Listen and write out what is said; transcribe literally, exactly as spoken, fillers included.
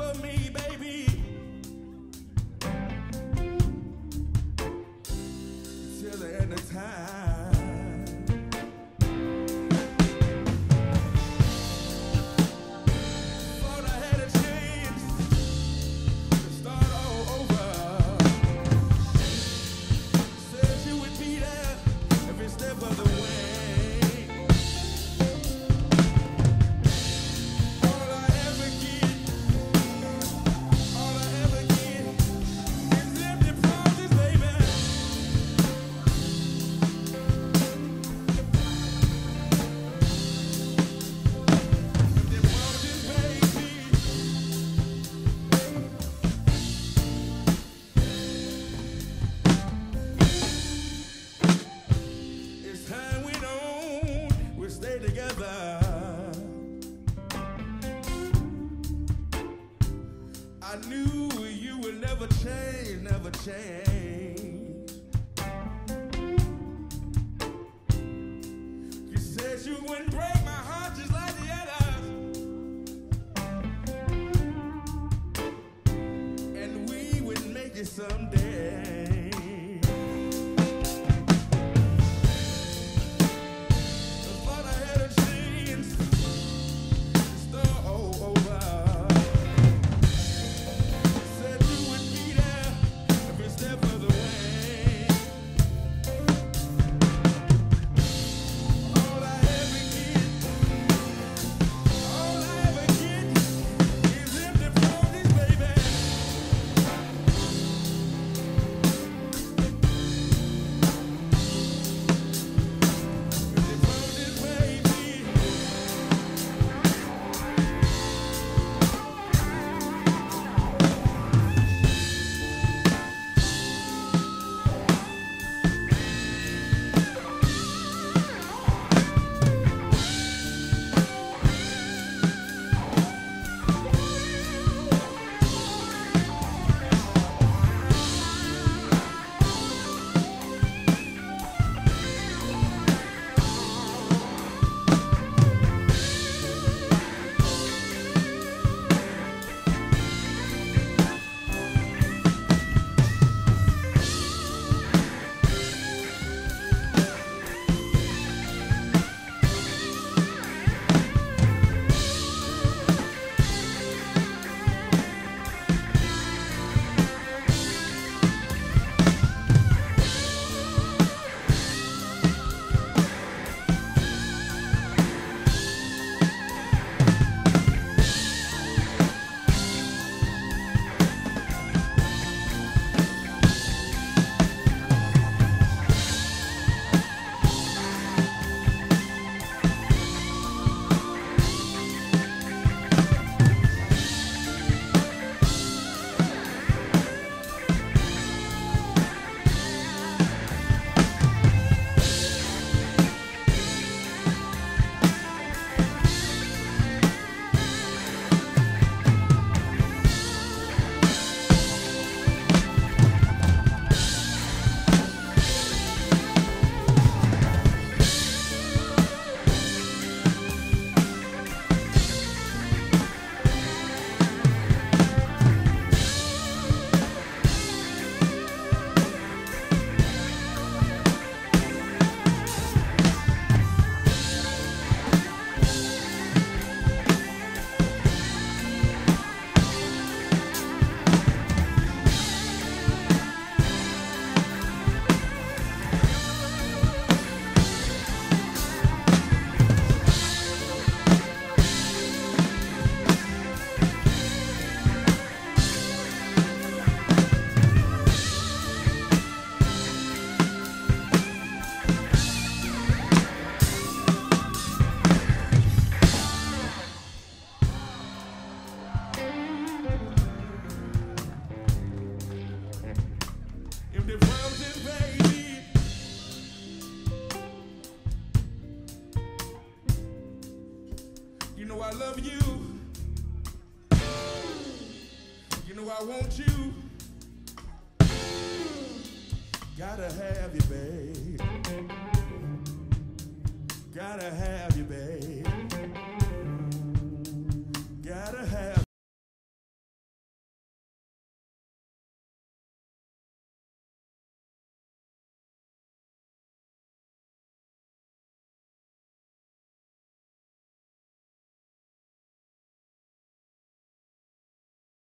love me, baby, till the end of time. Thought I had a chance to start all over. Said you would be there every step of the way. Stay together. I knew you would never change, never change. You said you wouldn't break my heart just like the others, and we would make it someday. You know I love you. You know I want you. Gotta have you, babe. Gotta have you, babe.